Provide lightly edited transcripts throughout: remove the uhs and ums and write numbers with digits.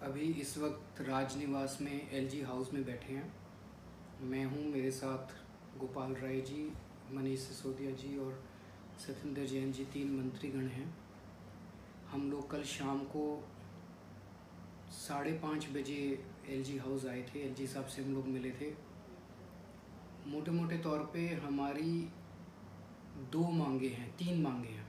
अभी इस वक्त राजनिवास में एलजी हाउस में बैठे हैं। मैं हूँ, मेरे साथ गोपाल राय जी, मनीष सिसोदिया जी और सत्येंद्र जैन जी, 3 मंत्रीगण हैं। हम लोग कल शाम को 5:30 बजे एलजी हाउस आए थे। एलजी साहब से हम लोग मिले थे। मोटे मोटे तौर पे हमारी 3 मांगे हैं।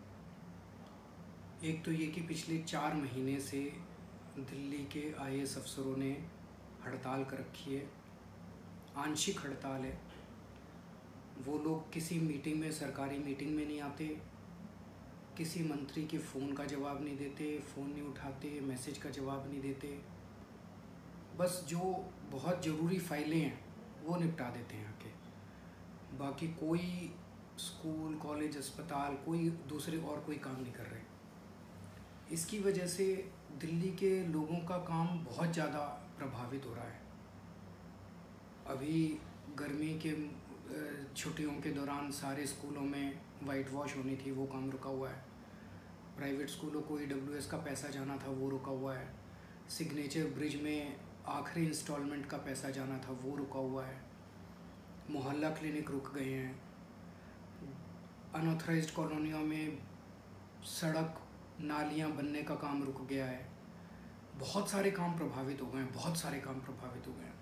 एक तो ये कि पिछले 4 महीने से दिल्ली के आईएएस अफसरों ने हड़ताल कर रखी है, आंशिक हड़ताल है। वो लोग किसी मीटिंग में, सरकारी मीटिंग में नहीं आते, किसी मंत्री के फ़ोन का जवाब नहीं देते, फ़ोन नहीं उठाते, मैसेज का जवाब नहीं देते। बस जो बहुत ज़रूरी फाइलें हैं वो निपटा देते हैं आके। बाकी कोई स्कूल, कॉलेज, अस्पताल, कोई दूसरे और कोई काम नहीं कर रहे। इसकी वजह से दिल्ली के लोगों का काम बहुत ज़्यादा प्रभावित हो रहा है। अभी गर्मी के छुट्टियों के दौरान सारे स्कूलों में वाइट वॉश होनी थी, वो काम रुका हुआ है। प्राइवेट स्कूलों को ईडब्ल्यूएस का पैसा जाना था, वो रुका हुआ है। सिग्नेचर ब्रिज में आखिरी इंस्टॉलमेंट का पैसा जाना था, वो रुका हुआ है। मोहल्ला क्लिनिक रुक गए हैं। अनऑथराइज्ड कॉलोनियों में सड़क, नालियाँ बनने का काम रुक गया है। बहुत सारे काम प्रभावित हो गए हैं।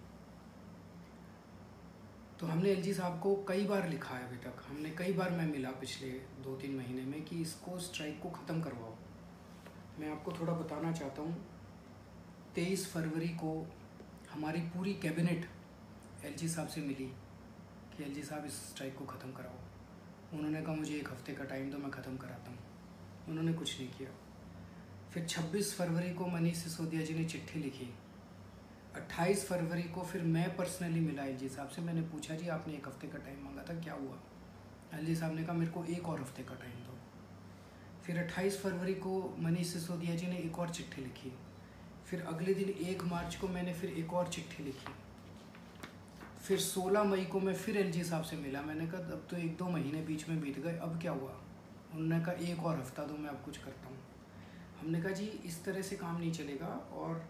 तो हमने एलजी साहब को कई बार लिखा है, अभी तक हमने कई बार, मैं मिला पिछले 2-3 महीने में, कि इसको, स्ट्राइक को ख़त्म करवाओ। मैं आपको थोड़ा बताना चाहता हूँ। 23 फरवरी को हमारी पूरी कैबिनेट एलजी साहब से मिली कि एलजी साहब इस स्ट्राइक को ख़त्म कराओ। उन्होंने कहा मुझे 1 हफ़्ते का टाइम दो, मैं ख़त्म कराता हूँ। उन्होंने कुछ नहीं किया। फिर 26 फरवरी को मनीष सिसोदिया जी ने चिट्ठी लिखी। 28 फरवरी को फिर मैं पर्सनली मिला एलजी साहब से। मैंने पूछा, जी आपने 1 हफ़्ते का टाइम मांगा था, क्या हुआ? एलजी साहब ने कहा मेरे को 1 और हफ़्ते का टाइम दो। फिर 28 फरवरी को मनीष सिसोदिया जी ने एक और चिट्ठी लिखी। फिर अगले दिन 1 मार्च को मैंने फिर एक और चिट्ठी लिखी। फिर 16 मई को मैं फिर एलजी साहब से मिला। मैंने कहा अब तो 1-2 महीने बीच में बीत गए, अब क्या हुआ? उन्होंने कहा 1 और हफ़्ता दो, मैं अब कुछ करता हूँ। हमने कहा जी इस तरह से काम नहीं चलेगा और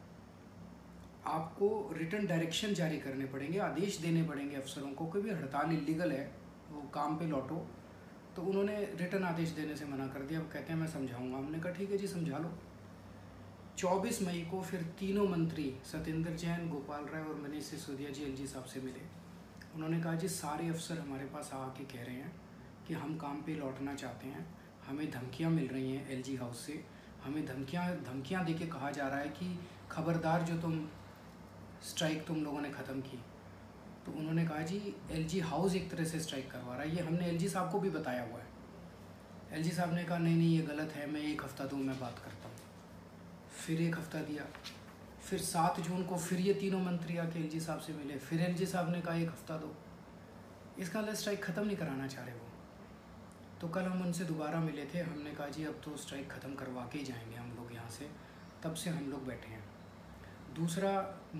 आपको रिटर्न डायरेक्शन जारी करने पड़ेंगे, आदेश देने पड़ेंगे अफसरों को कि भी हड़ताल इलीगल है, वो काम पे लौटो। तो उन्होंने रिटर्न आदेश देने से मना कर दिया। अब कहते हैं मैं समझाऊंगा। हमने कहा ठीक है जी, समझा लो। 24 मई को फिर तीनों मंत्री सत्येंद्र जैन, गोपाल राय और मनीष सिसोदिया जी एलजी साहब से मिले। उन्होंने कहा जी सारे अफसर हमारे पास आके कह रहे हैं कि हम काम पे लौटना चाहते हैं, हमें धमकियाँ मिल रही हैं एलजी हाउस से, हमें धमकियाँ दे के कहा जा रहा है कि खबरदार जो तुम स्ट्राइक तुम लोगों ने ख़त्म की। तो उन्होंने कहा जी एलजी हाउस एक तरह से स्ट्राइक करवा रहा है। ये हमने एलजी साहब को भी बताया हुआ है। एलजी साहब ने कहा नहीं ये गलत है, मैं 1 हफ़्ता दूँ, मैं बात करता हूँ। फिर 1 हफ़्ता दिया। फिर 7 जून को फिर ये तीनों मंत्री आके एलजी साहब से मिले। फिर एलजी साहब ने कहा 1 हफ़्ता दो। इसका मतलब स्ट्राइक ख़त्म नहीं कराना चाह रहे वो। तो कल हम उनसे दोबारा मिले थे। हमने कहा जी अब तो स्ट्राइक ख़त्म करवा के ही जाएंगे हम लोग यहाँ से। तब से हम लोग बैठे हैं। दूसरा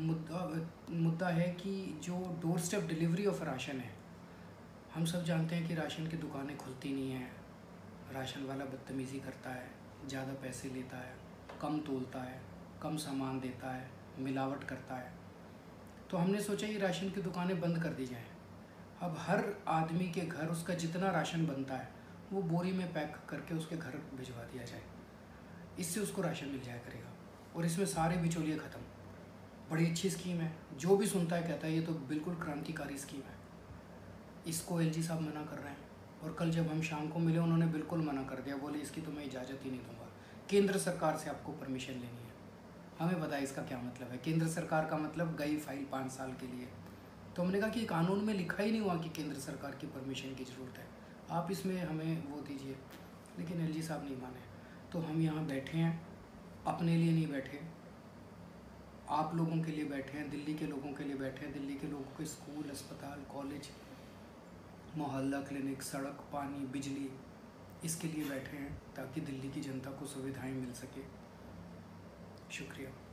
मुद्दा है कि जो doorstep delivery of ration है, हम सब जानते हैं कि राशन की दुकानें खुलती नहीं हैं, राशन वाला बदतमीज़ी करता है, ज़्यादा पैसे लेता है, कम तोलता है, कम सामान देता है, मिलावट करता है। तो हमने सोचा ये राशन की दुकानें बंद कर दी जाएँ। अब हर आदमी के घर उसका जितना राशन बनता है वो बोरी में पैक करके उसके घर भिजवा दिया जाए। इससे उसको राशन मिल जाया करेगा और इसमें सारे बिचौलिए ख़त्म। बड़ी अच्छी स्कीम है। जो भी सुनता है कहता है ये तो बिल्कुल क्रांतिकारी स्कीम है। इसको एलजी साहब मना कर रहे हैं। और कल जब हम शाम को मिले उन्होंने बिल्कुल मना कर दिया। बोले इसकी तो मैं इजाज़त ही नहीं दूंगा, केंद्र सरकार से आपको परमिशन लेनी है। हमें बताया इसका क्या मतलब है। केंद्र सरकार का मतलब गई फाइल 5 साल के लिए। तो हमने कहा कि कानून में लिखा ही नहीं हुआ कि केंद्र सरकार की परमिशन की ज़रूरत है, आप इसमें हमें वो दीजिए। लेकिन एलजी साहब नहीं माने। तो हम यहाँ बैठे हैं, अपने लिए नहीं बैठे, आप लोगों के लिए बैठे हैं, दिल्ली के लोगों के लिए बैठे हैं। दिल्ली के लोगों के स्कूल, अस्पताल, कॉलेज, मोहल्ला क्लिनिक, सड़क, पानी, बिजली, इसके लिए बैठे हैं ताकि दिल्ली की जनता को सुविधाएं मिल सके। शुक्रिया।